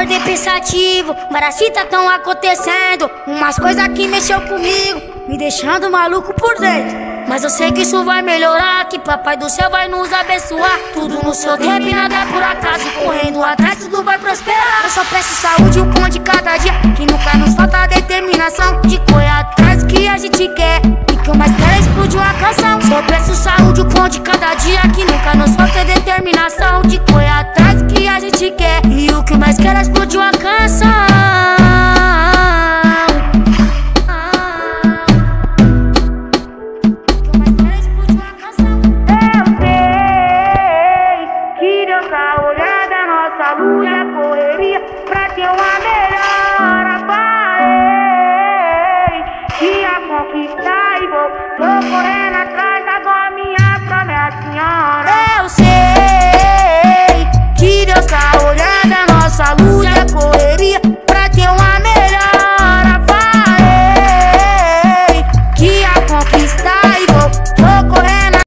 acordei pensativo, várias fitas tão acontecendo, umas coisas que mexeu comigo, me deixando maluco por dentro. Mas eu sei que isso vai melhorar, que papai do céu vai nos abençoar. Tudo no seu tempo e nada é por acaso, correndo atrás tudo vai prosperar. Eu só peço saúde, um pão de cada dia, que nunca nos falta a determinação de correr atrás do que a gente quer. E que eu mais quero é explodir uma canção. Só peço saúde, um pão de cada dia, que nunca nos falta a determinação de correr atrás do que a gente quer. E o que eu mais quero é explodir uma canção. Luta, correria pra ter uma melhora. Parei que ia conquistar e vou. Tô correndo atrás da minha promessa, senhora. Eu sei que Deus tá